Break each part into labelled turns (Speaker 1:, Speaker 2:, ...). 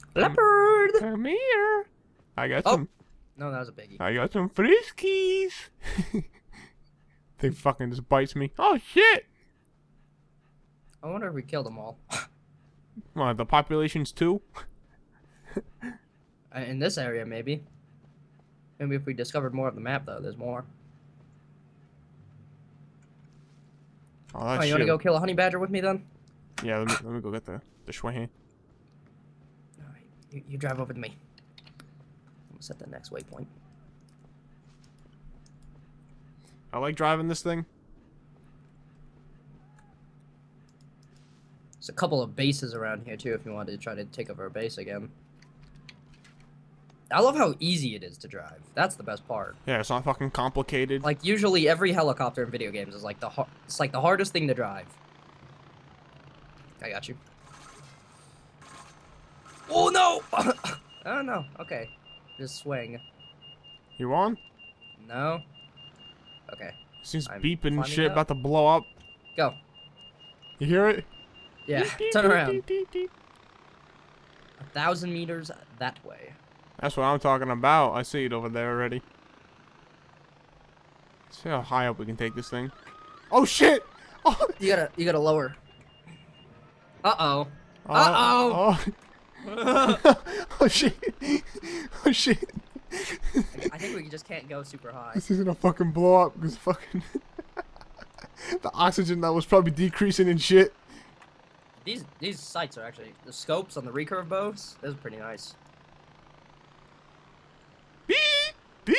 Speaker 1: Leopard!
Speaker 2: Come here. I got
Speaker 1: Oh!
Speaker 2: some.
Speaker 1: No, that was a biggie.
Speaker 2: I got some friskies. They fucking just bites me. Oh shit!
Speaker 1: I wonder if we killed them all.
Speaker 2: Well, the population's 2.
Speaker 1: In this area, maybe. Maybe if we discovered more of the map, though, there's more.
Speaker 2: Oh, that's
Speaker 1: Oh, you want to go kill a honey badger with me, then?
Speaker 2: Yeah, let me go get the Schwahan.
Speaker 1: Alright, you drive over to me. I'm gonna set the next waypoint.
Speaker 2: I like driving this thing.
Speaker 1: There's a couple of bases around here, too, if you wanted to try to take over a base again. I love how easy it is to drive. That's the best part.
Speaker 2: Yeah, it's not fucking complicated.
Speaker 1: Like, usually every helicopter in video games is like it's like the hardest thing to drive. I got you. Oh, no! Oh, no. Okay. Just swing.
Speaker 2: You on?
Speaker 1: No? Okay.
Speaker 2: Seems
Speaker 1: I'm
Speaker 2: beeping and
Speaker 1: climbing
Speaker 2: shit,
Speaker 1: up.
Speaker 2: about to blow up.
Speaker 1: Go.
Speaker 2: You hear it?
Speaker 1: Yeah,
Speaker 2: Beep, beep,
Speaker 1: turn
Speaker 2: beep,
Speaker 1: around.
Speaker 2: beep, beep, beep.
Speaker 1: 1,000 meters that way.
Speaker 2: That's what I'm talking about. I see it over there already. See how high up we can take this thing. Oh shit! Oh,
Speaker 1: You gotta lower. Uh-oh.
Speaker 2: oh. Oh shit! Oh shit!
Speaker 1: I think we just can't go super high.
Speaker 2: This is gonna fucking blow up because fucking the oxygen that was probably decreasing and shit.
Speaker 1: These sights are actually, the scopes on the recurve bows, those are pretty nice.
Speaker 2: Beep beep.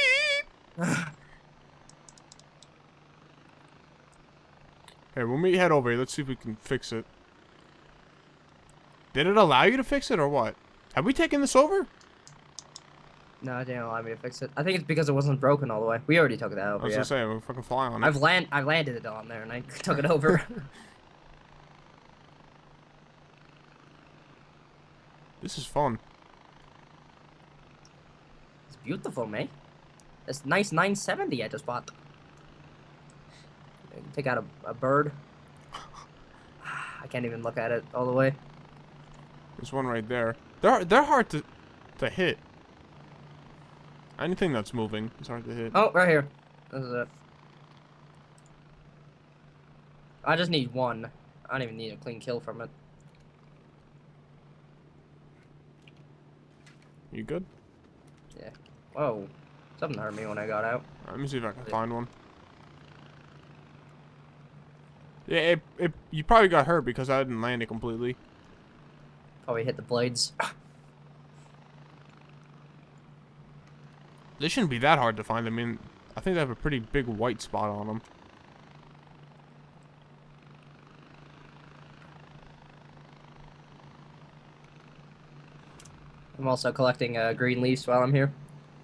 Speaker 2: Hey, when we head over here, let's see if we can fix it. Did it allow you to fix it or what? Have we taken this over?
Speaker 1: No, it didn't allow me to fix it. I think it's because it wasn't broken all the way. We already took that
Speaker 2: I
Speaker 1: over,
Speaker 2: was
Speaker 1: yeah.
Speaker 2: gonna say, we'll fucking fly on it.
Speaker 1: I've landed it on there and I took it over.
Speaker 2: This is fun.
Speaker 1: It's beautiful, mate. This nice 970 I just bought. Take out a bird. I can't even look at it all the way.
Speaker 2: There's one right there. They're hard to hit. Anything that's moving is hard to hit.
Speaker 1: Oh, right here. This is it. I just need one. I don't even need a clean kill from it.
Speaker 2: You good?
Speaker 1: Yeah. Whoa. Something hurt me when I got out.
Speaker 2: Let me see if I can find one. Yeah, you probably got hurt because I didn't land it completely.
Speaker 1: Probably hit the blades.
Speaker 2: They shouldn't be that hard to find. I mean, I think they have a pretty big white spot on them.
Speaker 1: I'm also collecting green leaves while I'm here.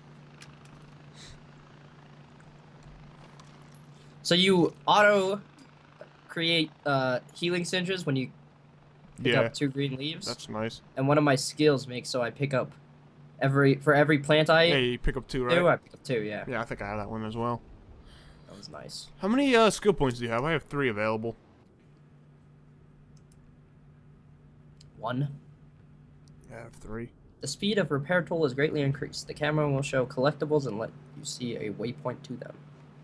Speaker 1: So you auto create healing singes when you pick up 2 green leaves.
Speaker 2: That's nice.
Speaker 1: And one of my skills makes so I pick up for every plant I
Speaker 2: Yeah, you pick up 2, right?
Speaker 1: do, I pick up 2, yeah.
Speaker 2: Yeah, I think I have that one as well.
Speaker 1: That was nice.
Speaker 2: How many skill points do you have? I have 3 available.
Speaker 1: 1.
Speaker 2: Yeah, I have 3.
Speaker 1: The speed of repair tool is greatly increased. The camera will show collectibles and let you see a waypoint to them.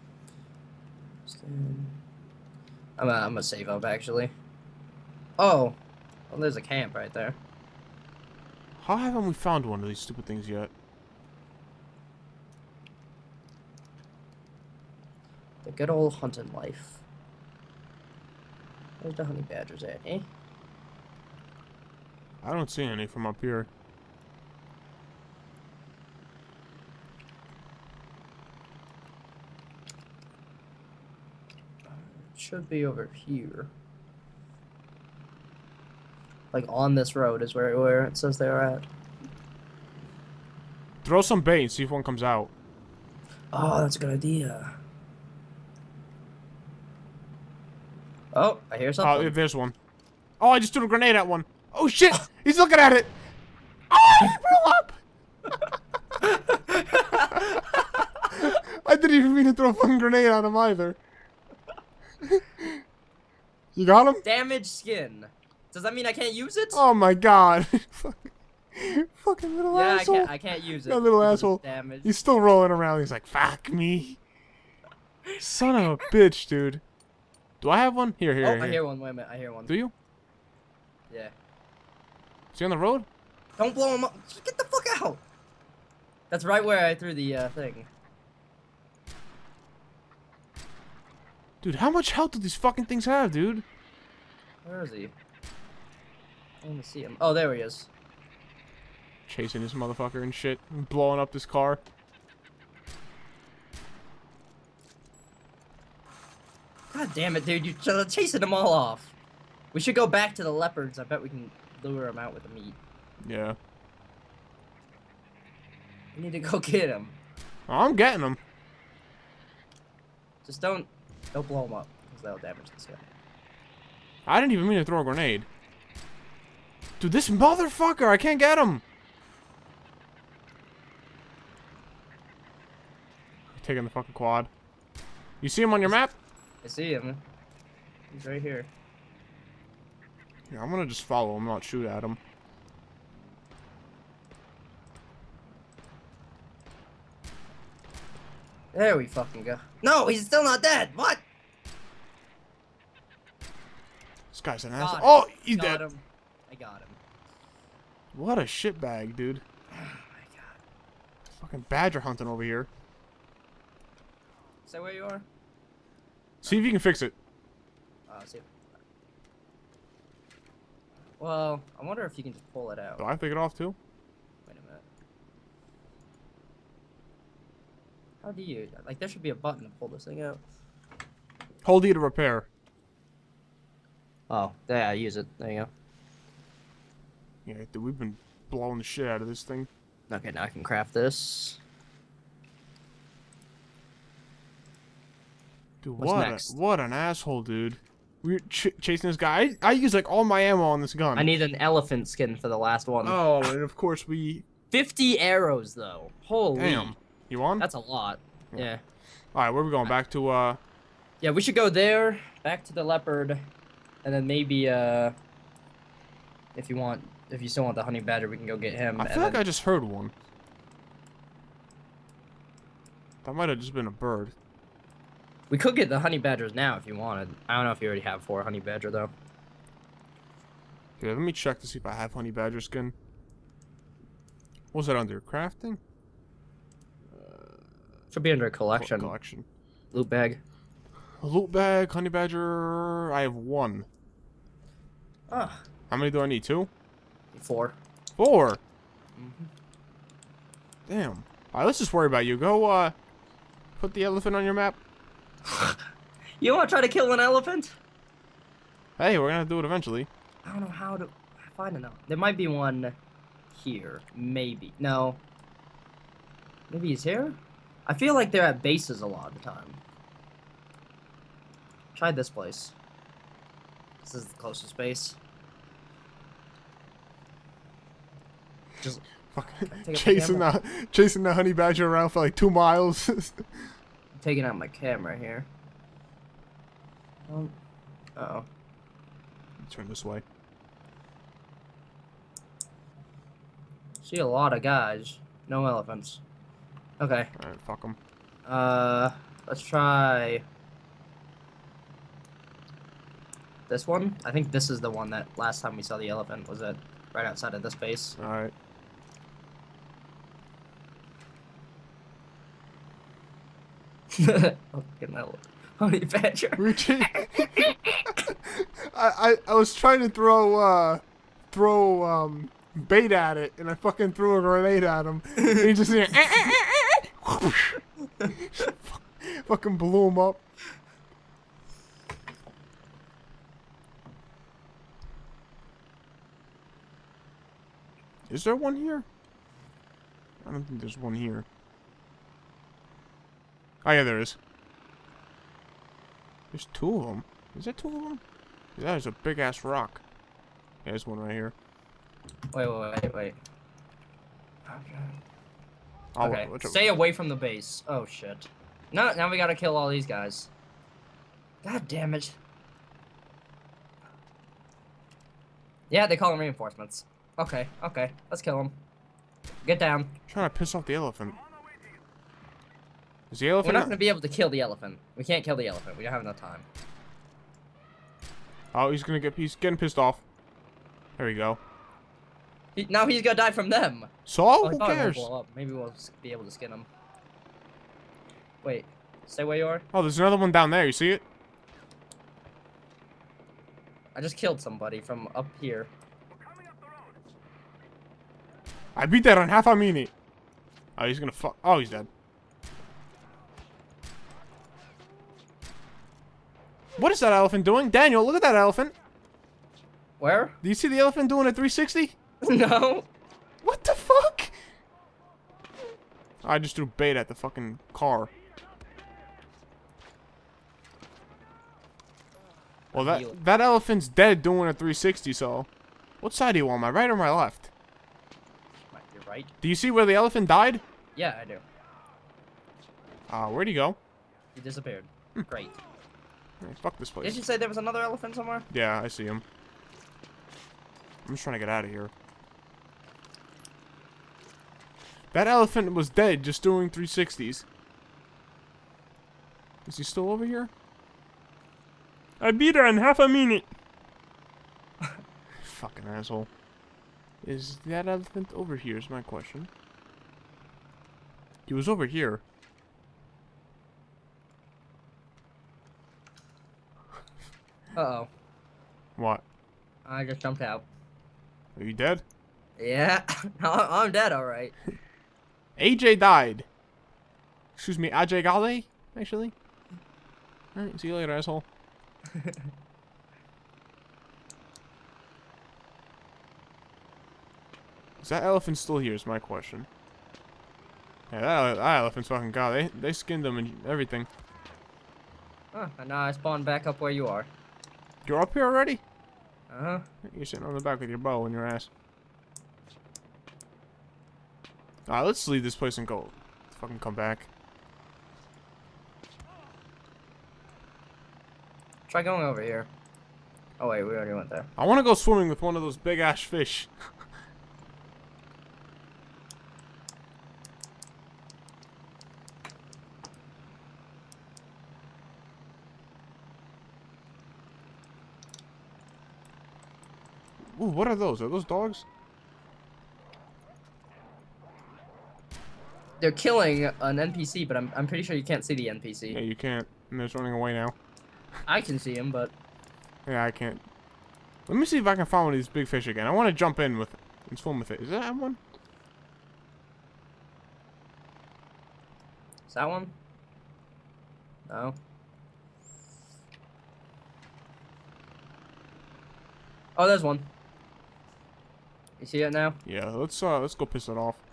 Speaker 1: I'm gonna save up actually. Oh, well, there's a camp right there.
Speaker 2: How haven't we found one of these stupid things yet?
Speaker 1: The good old hunting life. Where's the honey badgers at, eh?
Speaker 2: I don't see any from up here.
Speaker 1: Should be over here. Like on this road is where it says they are at.
Speaker 2: Throw some bait and see if one comes out.
Speaker 1: Oh, that's a good idea. Oh, I hear
Speaker 2: Oh,
Speaker 1: something.
Speaker 2: there's one. Oh, I just threw a grenade at one. Oh shit! He's looking at it! Oh, he blew up! I didn't even mean to throw a fucking grenade at him either. You got him?
Speaker 1: Damaged skin. Does that mean I can't use it?
Speaker 2: Oh my god. Fucking little
Speaker 1: Yeah,
Speaker 2: asshole.
Speaker 1: I can't use it.
Speaker 2: That little
Speaker 1: because it's
Speaker 2: asshole.
Speaker 1: damaged.
Speaker 2: He's still rolling around. He's like, fuck me. Son of a bitch, dude. Do I have one? Here, here,
Speaker 1: Oh,
Speaker 2: here.
Speaker 1: I hear one. Wait a minute. I hear one.
Speaker 2: Do you?
Speaker 1: Yeah.
Speaker 2: Is he on the road?
Speaker 1: Don't blow him up. Just get the fuck out. That's right where I threw the thing.
Speaker 2: Dude, how much health do these fucking things have, dude?
Speaker 1: Where is he? I don't even see him. Oh, there he is.
Speaker 2: Chasing this motherfucker and shit. Blowing up this car.
Speaker 1: God damn it, dude. You're chasing them all off. We should go back to the leopards. I bet we can lure them out with the meat.
Speaker 2: Yeah.
Speaker 1: We need to go get them.
Speaker 2: Oh, I'm getting them.
Speaker 1: Just don't blow them up, because that'll damage this guy.
Speaker 2: I didn't even mean to throw a grenade. Dude, this motherfucker, I can't get him. Taking the fucking quad. You see him on your map?
Speaker 1: I see him. He's right here.
Speaker 2: Yeah, I'm gonna just follow him, not shoot at him.
Speaker 1: There we fucking go. No, he's still not dead. What?
Speaker 2: This guy's an
Speaker 1: Got
Speaker 2: asshole.
Speaker 1: him.
Speaker 2: Oh, he's
Speaker 1: Got
Speaker 2: dead.
Speaker 1: him. I got him.
Speaker 2: What a shitbag, dude.
Speaker 1: Oh my god.
Speaker 2: Fucking badger hunting over here.
Speaker 1: Is that where you are?
Speaker 2: See if you can fix it.
Speaker 1: See. Well, I wonder if you can just pull it out.
Speaker 2: Do I take it off too?
Speaker 1: Wait a minute. How do you... Like, there should be a button to pull this thing out.
Speaker 2: Hold E to repair.
Speaker 1: Oh, yeah, use it. There you go.
Speaker 2: Yeah, dude, we've been blowing the shit out of this thing.
Speaker 1: Okay, now I can craft this.
Speaker 2: Dude,
Speaker 1: What's next?
Speaker 2: what an asshole, dude. We're chasing this guy. I use like all my ammo on this gun.
Speaker 1: I need an elephant skin for the last one.
Speaker 2: Oh, and of course we...
Speaker 1: 50 arrows, though. Holy.
Speaker 2: Damn. You won?
Speaker 1: That's a lot. Yeah.
Speaker 2: Alright, where are we going? Back to,
Speaker 1: Yeah, we should go there, back to the leopard, and then maybe, if you still want the honey badger, we can go get him.
Speaker 2: I feel like I just heard one. That might have just been a bird.
Speaker 1: We could get the honey badgers now if you wanted. I don't know if you already have 4 honey badger, though.
Speaker 2: Yeah, let me check to see if I have honey badger skin. What's that under? Crafting?
Speaker 1: Should be under collection.
Speaker 2: Collection.
Speaker 1: Loot bag.
Speaker 2: A loot bag, honey badger. I have 1.
Speaker 1: Ah.
Speaker 2: How many do I need? 2?
Speaker 1: 4.
Speaker 2: 4. Damn. Alright, let's just worry about you. Go, put the elephant on your map.
Speaker 1: You want to try to kill an elephant?
Speaker 2: Hey, we're gonna do it eventually.
Speaker 1: I don't know how to find an elephant. There might be one here. Maybe. No. Maybe he's here? I feel like they're at bases a lot of the time. Try this place. This is the closest base. Just
Speaker 2: Fucking chasing the honey badger around for like 2 miles.
Speaker 1: taking out my camera here. Uh-oh.
Speaker 2: Turn this way.
Speaker 1: See a lot of guys. No elephants. Okay.
Speaker 2: Alright, fuck them.
Speaker 1: Let's try this one. I think this is the one that last time we saw the elephant was at right outside of this base.
Speaker 2: Alright.
Speaker 1: Fucking hell. Honey badger.
Speaker 2: I was trying to throw bait at it, and I fucking threw a grenade at him. And he just fucking blew him up. Is there one here? I don't think there's one here. Oh yeah, there is. There's 2 of them. Is that 2 of them? That is a big ass rock. Yeah, there's one right here.
Speaker 1: Wait. Okay.
Speaker 2: Oh,
Speaker 1: Okay. Stay away from the base. Oh shit. No, now we gotta kill all these guys. God damn it. Yeah, they call them reinforcements. Okay, okay. Let's kill him. Get down.
Speaker 2: Trying to piss off the elephant. Is the
Speaker 1: We're
Speaker 2: elephant?
Speaker 1: not going to be able to kill the elephant. We can't kill the elephant. We don't have enough time.
Speaker 2: Oh, he's getting pissed off. There we go.
Speaker 1: Now he's going to die from them.
Speaker 2: So,
Speaker 1: Oh,
Speaker 2: who
Speaker 1: I thought it
Speaker 2: cares?
Speaker 1: won't blow up. Maybe we'll be able to skin him. Wait. Stay where you are.
Speaker 2: Oh, there's another one down there. You see it?
Speaker 1: I just killed somebody from up here.
Speaker 2: I beat that on half a minute. Oh, he's gonna fuck. Oh, he's dead. What is that elephant doing? Daniel, look at that elephant.
Speaker 1: Where?
Speaker 2: Do you see the elephant doing a 360?
Speaker 1: No.
Speaker 2: What the fuck? I just threw bait at the fucking car. Well, that elephant's dead doing a 360, so... What side do you want, my right or my left?
Speaker 1: You're right.
Speaker 2: Do you see where the elephant died?
Speaker 1: Yeah, I do.
Speaker 2: Where'd he go?
Speaker 1: He disappeared. Great.
Speaker 2: Hey, fuck this place.
Speaker 1: Did you say there was another elephant somewhere?
Speaker 2: Yeah, I see him. I'm just trying to get out of here. That elephant was dead just doing 360s. Is he still over here? I beat her in half a minute. Fucking asshole. Is that elephant over here is my question. He was over here.
Speaker 1: Uh-oh.
Speaker 2: What?
Speaker 1: I just jumped out.
Speaker 2: Are you dead?
Speaker 1: Yeah. I'm dead, alright.
Speaker 2: AJ died. Excuse me, Ajay Gale, actually. Alright, see you later, asshole. Is that elephant still here is my question. Yeah, that elephant's fucking god. They skinned them and everything.
Speaker 1: Huh, and now I spawned back up where you are.
Speaker 2: You're up here already?
Speaker 1: Uh-huh.
Speaker 2: You're sitting on the back with your bow in your ass. Alright, let's leave this place and go. Fucking come back.
Speaker 1: Try going over here. Oh wait, we already went there.
Speaker 2: I want to go swimming with one of those big ass fish. Ooh, what are those? Are those dogs?
Speaker 1: They're killing an NPC, but I'm pretty sure you can't see the NPC.
Speaker 2: Yeah, you can't. And they're running away now.
Speaker 1: I can see him, but
Speaker 2: Yeah, I can't. Let me see if I can find one of these big fish again. I want to jump in with it and swim with it. Is that one?
Speaker 1: is that one? No. Oh, there's one. You see it now?
Speaker 2: Yeah, let's go piss it off.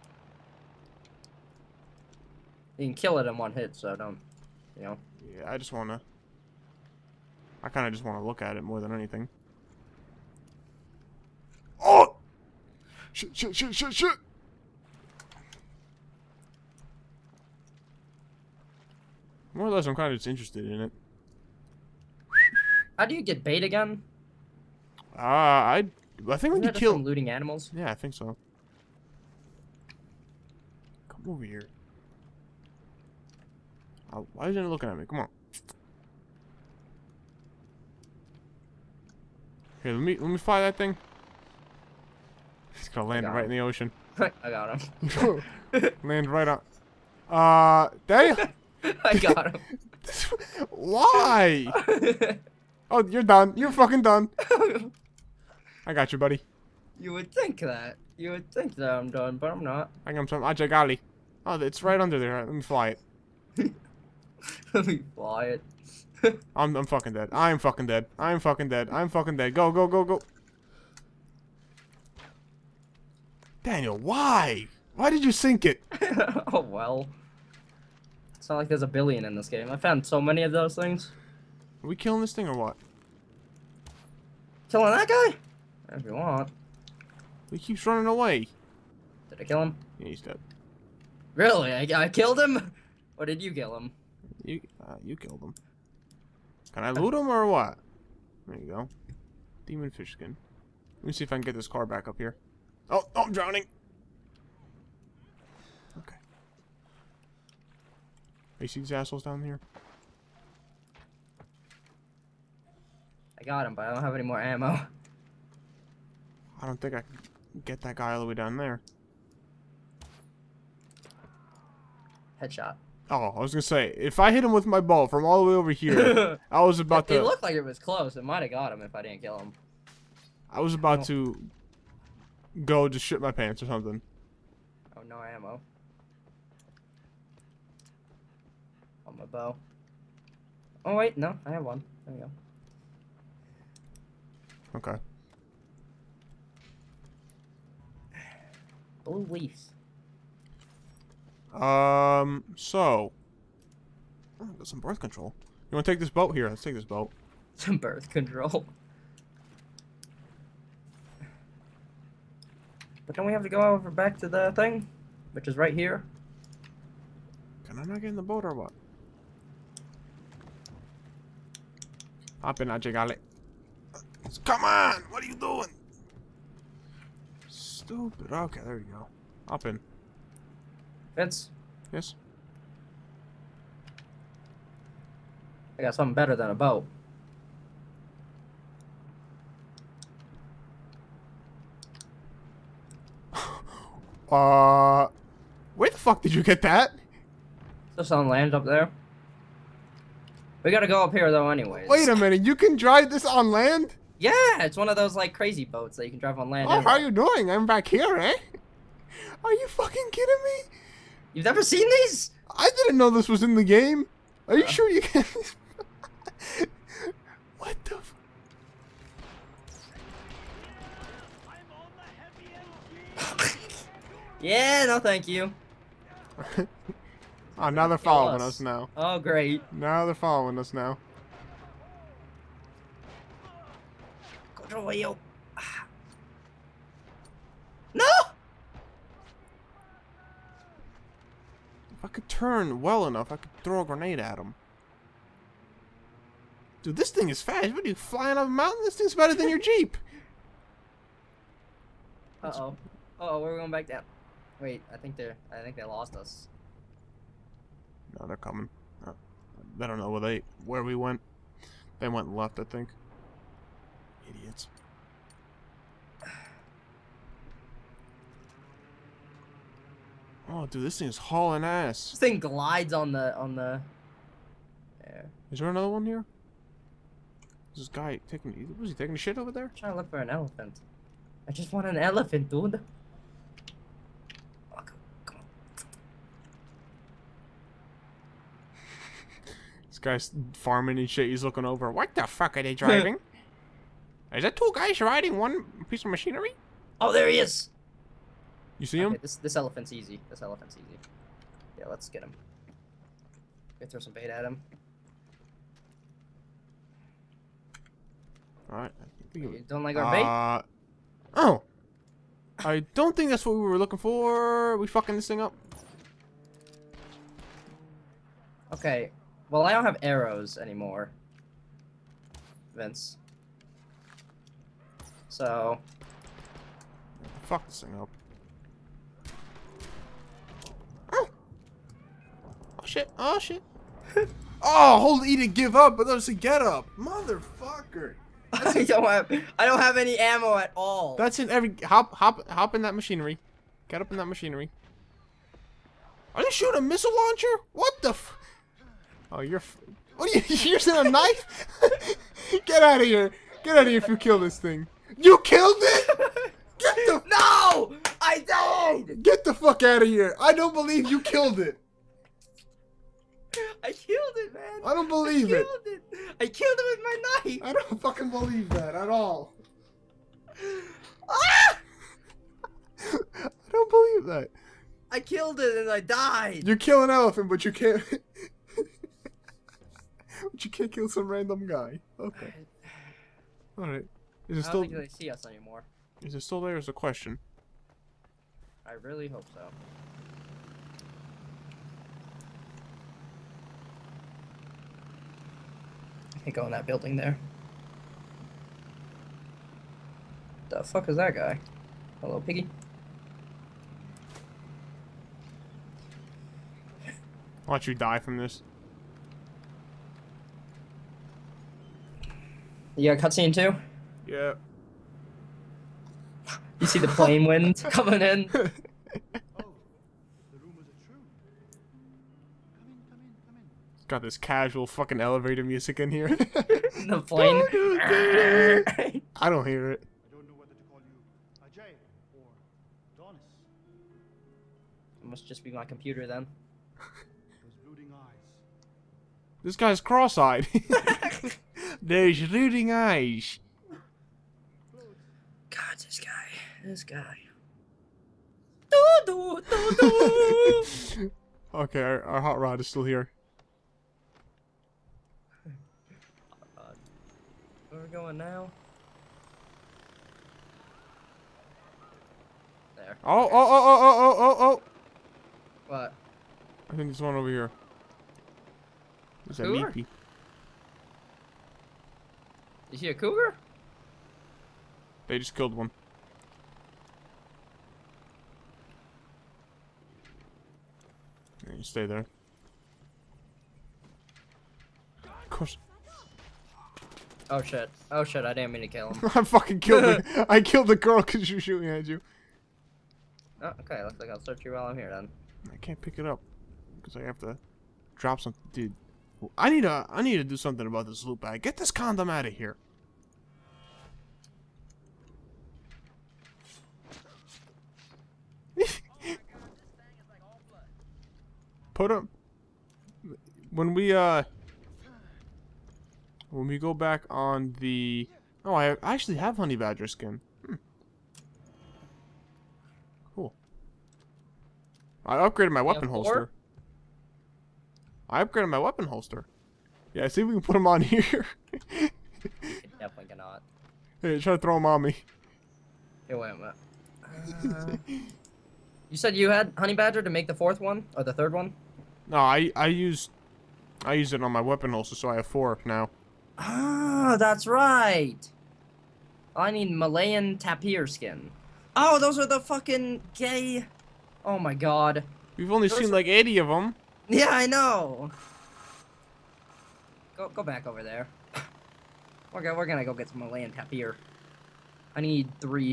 Speaker 1: You can kill it in one hit, so don't, you know.
Speaker 2: Yeah, I kind of just want to look at it more than anything. Oh! Shit, shit, shit, shit, shit! More or less, I'm kind of just interested in it.
Speaker 1: How do you get bait again?
Speaker 2: I think when
Speaker 1: Isn't
Speaker 2: you
Speaker 1: that just
Speaker 2: kill...
Speaker 1: from looting animals?
Speaker 2: Yeah, I think so. Come over here. Why isn't it looking at me? Come on. Here, let me fly that thing. It's gonna land right in the ocean.
Speaker 1: I got him.
Speaker 2: Land right on. Daniel.
Speaker 1: I got him.
Speaker 2: Why? Oh, you're done. You're fucking done. I got you, buddy.
Speaker 1: You would think that. You would think that I'm done, but I'm not.
Speaker 2: I got some Ajagali. Oh, it's right under there. Let me fly it.
Speaker 1: Let me fly it.
Speaker 2: I'm fucking dead. I'm fucking dead. I'm fucking dead. I'm fucking dead. Go, go, go, go. Daniel, why? Why did you sink it?
Speaker 1: Oh well. It's not like there's a billion in this game. I found so many of those things.
Speaker 2: Are we killing this thing or what?
Speaker 1: Killing that guy? If you want.
Speaker 2: He keeps running away.
Speaker 1: Did I kill him?
Speaker 2: Yeah, he's dead.
Speaker 1: Really? I killed him? Or did you kill him?
Speaker 2: You killed him. Can I loot him or what? There you go. Demon fish skin. Let me see if I can get this car back up here. Oh, I'm drowning. Okay. You see these assholes down here?
Speaker 1: I got him, but I don't have any more ammo.
Speaker 2: I don't think I can get that guy all the way down there.
Speaker 1: Headshot.
Speaker 2: Oh, I was gonna say, if I hit him with my ball from all the way over here, I was about to...
Speaker 1: It looked like it was close. It might have got him if I didn't kill him.
Speaker 2: I was about to go just shit my pants or something.
Speaker 1: Oh, no ammo. On my bow. Oh, wait, no, I have one. There we go.
Speaker 2: Okay.
Speaker 1: Blue leaves.
Speaker 2: So... Oh, got some birth control. You wanna take this boat? Here, let's take this boat.
Speaker 1: Some birth control. But don't we have to go over back to the thing? Which is right here.
Speaker 2: Can I not get in the boat or what? Hop in, Ajigale. Come on! What are you doing? Stupid. Okay, there you go. Hop in.
Speaker 1: Vince,
Speaker 2: Yes?
Speaker 1: I got something better than a boat.
Speaker 2: Where the fuck did you get that?
Speaker 1: Just on land up there. We gotta go up here though anyways.
Speaker 2: Wait a minute, you can drive this on land?
Speaker 1: Yeah, it's one of those like crazy boats that you can drive on land.
Speaker 2: Oh, how are you doing? I'm back here, eh? Are you fucking kidding me?
Speaker 1: You've never seen these?
Speaker 2: I didn't know this was in the game. Are you sure you can? What the
Speaker 1: Yeah, no thank you.
Speaker 2: Oh, now they're following us now.
Speaker 1: Oh, great.
Speaker 2: Now they're following us now.
Speaker 1: Control you. No!
Speaker 2: If I could turn well enough, I could throw a grenade at him. Dude, this thing is fast. What are you, flying up a mountain? This thing's better than your Jeep.
Speaker 1: Uh-oh. Uh-oh, we're going back down. Wait, I think they lost us.
Speaker 2: No, they're coming. I don't know where we went. They went left, I think. Idiots. Oh, dude, this thing is hauling ass.
Speaker 1: This thing glides on the. There.
Speaker 2: Is there another one here? Is this guy taking? Was he taking shit over there?
Speaker 1: I'm trying to look for an elephant. I just want an elephant, dude. Oh, come on.
Speaker 2: This guy's farming and shit. He's looking over. What the fuck are they driving? Is that two guys riding one piece of machinery?
Speaker 1: Oh, there he is.
Speaker 2: You see him?
Speaker 1: Okay, this elephant's easy. This elephant's easy. Yeah, let's get him. Throw some bait at him.
Speaker 2: Alright.
Speaker 1: You don't like our bait?
Speaker 2: Oh. I don't think that's what we were looking for. Are we fucking this thing up?
Speaker 1: Okay. Well, I don't have arrows anymore, Vince. So.
Speaker 2: Fuck this thing up. Oh shit! Oh shit! Oh, hold E to give up, but there's a get up, motherfucker.
Speaker 1: I don't have any ammo at all.
Speaker 2: That's in every hop in that machinery. Get up in that machinery. Are they shooting a missile launcher? What the? Oh, what are you using a knife? Get out of here! Get out of here if you kill this thing. You killed it? Get the
Speaker 1: No! I died!
Speaker 2: Get the fuck out of here! I don't believe you killed it.
Speaker 1: I killed it, man.
Speaker 2: I don't believe it.
Speaker 1: I killed it with my knife.
Speaker 2: I don't fucking believe that at all.
Speaker 1: Ah!
Speaker 2: I don't believe that.
Speaker 1: I killed it and I died.
Speaker 2: You kill an elephant, but you can't. But you can't kill some random guy. Okay. All right. Is it
Speaker 1: I
Speaker 2: still?
Speaker 1: don't think they see us anymore.
Speaker 2: Is it still there? Is a question.
Speaker 1: I really hope so. I can't go in that building there. The fuck is that guy? Hello, piggy.
Speaker 2: Why don't you die from this?
Speaker 1: You got a cutscene too?
Speaker 2: Yeah.
Speaker 1: You see the plane wind coming in?
Speaker 3: Oh, the rumors are true. Come in, come in, come in.
Speaker 2: Got this casual fucking elevator music in here.
Speaker 1: The plane.
Speaker 2: I don't hear it.
Speaker 3: I don't know whether to call you Ajay or Adonis.
Speaker 1: It must just be my computer then.
Speaker 3: Those brooding eyes.
Speaker 2: This guy's cross-eyed. There's rooting eyes.
Speaker 1: God, this guy. Do, do, do, do.
Speaker 2: Okay, our hot rod is still here.
Speaker 1: Where are we going now? There.
Speaker 2: Oh, oh, oh, oh, oh, oh, oh,
Speaker 1: What?
Speaker 2: I think there's one over here. There's that
Speaker 1: Cougar?
Speaker 2: meepy.
Speaker 1: You see a cougar?
Speaker 2: They just killed one. Yeah, you stay there. Of course.
Speaker 1: Oh shit. Oh shit, I didn't mean to kill him.
Speaker 2: I fucking killed the I killed the girl because she was shooting at you.
Speaker 1: Oh, okay, looks like I'll search you while I'm here then.
Speaker 2: I can't pick it up because I have to drop something. Dude, I need to do something about this loot bag. Get this condom out of here. Put him when we go back on the. Oh, I actually have honey badger skin. Cool. I upgraded my weapon
Speaker 1: four?
Speaker 2: holster. I upgraded my weapon holster. Yeah, see if we can put them on here.
Speaker 1: Definitely cannot.
Speaker 2: Hey, try to throw them on me.
Speaker 1: Here, wait a minute. You said you had honey badger to make the fourth one or the third one?
Speaker 2: No, I used it on my weapon holster, so I have 4 now.
Speaker 1: Ah, that's right. I need Malayan tapir skin. Oh, those are the fucking gay. Oh my god.
Speaker 2: We've only
Speaker 1: Those
Speaker 2: seen
Speaker 1: are-
Speaker 2: like 80 of them.
Speaker 1: Yeah, I know. Go back over there. We're gonna go get some Malayan tapir. I need 3.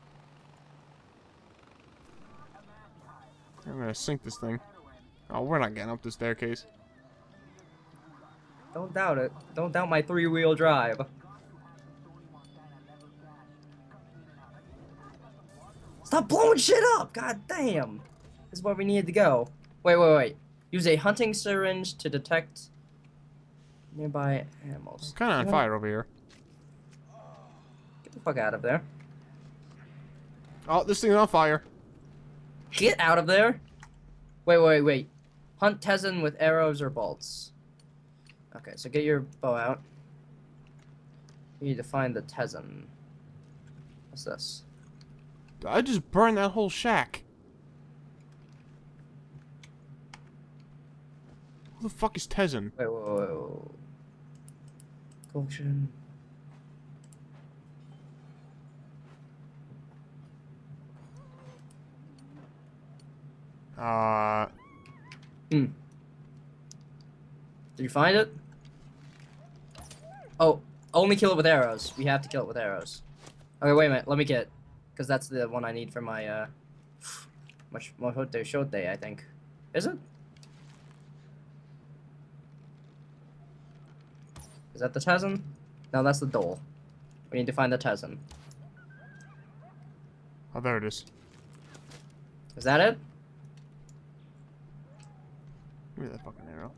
Speaker 2: I'm gonna sink this thing. Oh, we're not getting up the staircase.
Speaker 1: Don't doubt it. Don't doubt my 3-wheel drive. Stop blowing shit up! God damn! This is where we needed to go. Wait. Use a hunting syringe to detect nearby animals.
Speaker 2: It's kind of on fire over here.
Speaker 1: Get the fuck out of there.
Speaker 2: Oh, this thing's on fire.
Speaker 1: Get out of there! Wait. Hunt Tezen with arrows or bolts. Okay, so get your bow out. You need to find the Tezen. What's this?
Speaker 2: I just burned that whole shack. Who the fuck is Tezen?
Speaker 1: Wait. Collection. Did you find it? Oh, only kill it with arrows. We have to kill it with arrows. Okay, wait a minute. Let me get it. Because that's the one I need for my, Mojote Shote, I think. Is it? Is that the Tezen? No, that's the Dole. We need to find the Tezen.
Speaker 2: Oh, there it is.
Speaker 1: Is that it?
Speaker 2: Give me that fucking arrow.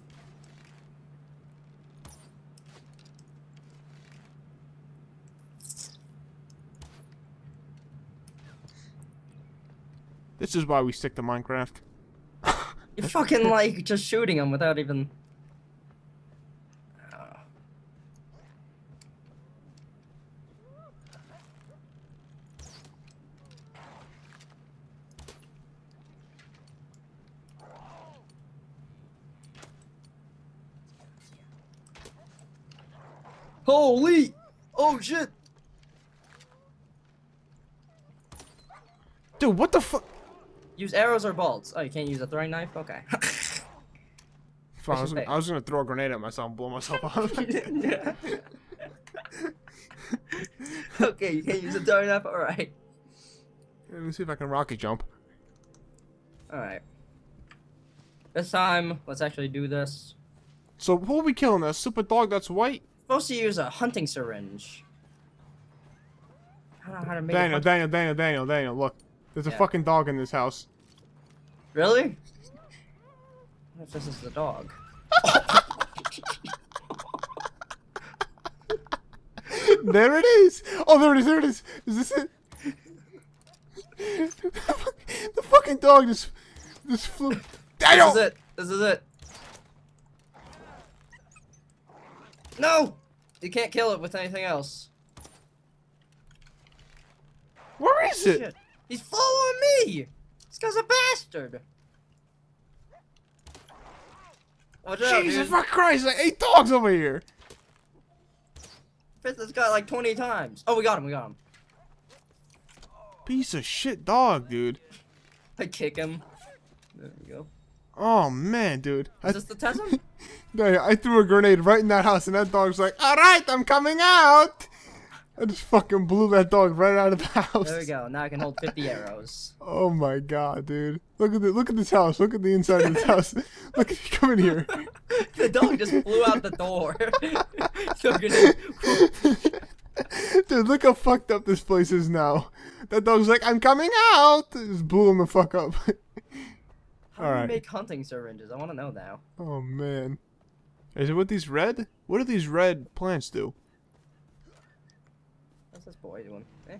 Speaker 2: This is why we stick to Minecraft.
Speaker 1: You're fucking, like, just shooting them without even... Holy! Oh shit!
Speaker 2: Dude, what the fuck?
Speaker 1: Use arrows or bolts. Oh, you can't use a throwing knife? Okay.
Speaker 2: I was gonna throw a grenade at myself and blow myself up.
Speaker 1: Okay, you can't use a throwing knife? Alright.
Speaker 2: Let me see if I can rocket jump.
Speaker 1: Alright. This time, let's actually do this.
Speaker 2: So who are we killing? A super dog that's white?
Speaker 1: Supposed to use a hunting syringe. I don't know how to make it.
Speaker 2: Daniel, look. There's a
Speaker 1: Yeah.
Speaker 2: fucking dog in this house.
Speaker 1: Really? What if this is the dog?
Speaker 2: There it is! Oh, there it is! Is this it? The fucking dog just flew. Daniel!
Speaker 1: This is it. No! You can't kill it with anything else.
Speaker 2: Where is it?
Speaker 1: Shit. He's following me! This guy's a bastard! Watch out,
Speaker 2: Jesus
Speaker 1: dude.
Speaker 2: fucking Christ, like 8 dogs over here!
Speaker 1: Fit this guy like 20 times. Oh, we got him.
Speaker 2: Piece of shit dog, dude.
Speaker 1: I kick him. There we go.
Speaker 2: Oh man, dude.
Speaker 1: Is this the Tesm?
Speaker 2: I threw a grenade right in that house and that dog's like, alright, I'm coming out! I just fucking blew that dog right out of the house.
Speaker 1: There we go. Now I can hold 50 arrows.
Speaker 2: Oh my god, dude. Look at this house. Look at the inside of this house. Look at come in here.
Speaker 1: The dog just flew out the door. So good.
Speaker 2: Dude, look how fucked up this place is now. That dog's like, I'm coming out! Just blew him the fuck up.
Speaker 1: How do
Speaker 2: Alright.
Speaker 1: you make hunting syringes? I want to know now.
Speaker 2: Oh man. Is it with these red? What do these red plants do?
Speaker 1: What's this boy doing? Eh?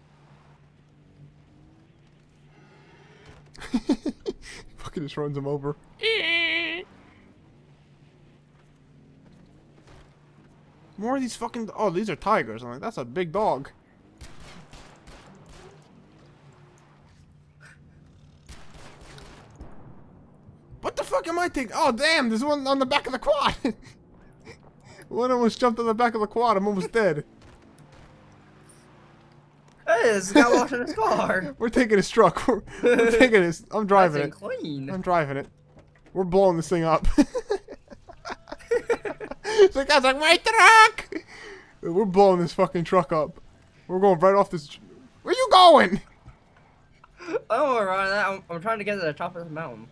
Speaker 2: Fucking just runs him over. More of these fucking. Oh, these are tigers. I'm like, that's a big dog. What the fuck am I taking? Oh, damn, there's one on the back of the quad. One almost jumped on the back of the quad. I'm almost dead.
Speaker 1: Hey, this guy washing his car.
Speaker 2: We're taking his truck. We're taking his. I'm driving
Speaker 1: Nice
Speaker 2: it.
Speaker 1: and clean.
Speaker 2: I'm driving it. We're blowing this thing up. So the guy's like, my truck! We're blowing this fucking truck up. We're going right off this. Where you going?
Speaker 1: Oh, around that. I'm trying to get to the top of the mountain.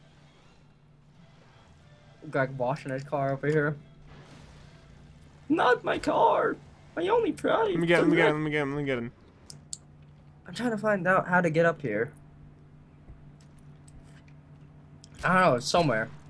Speaker 1: Guy washing his car over here. Not my car. My only pride.
Speaker 2: Let me get him.
Speaker 1: I'm trying to find out how to get up here. I don't know. It's somewhere.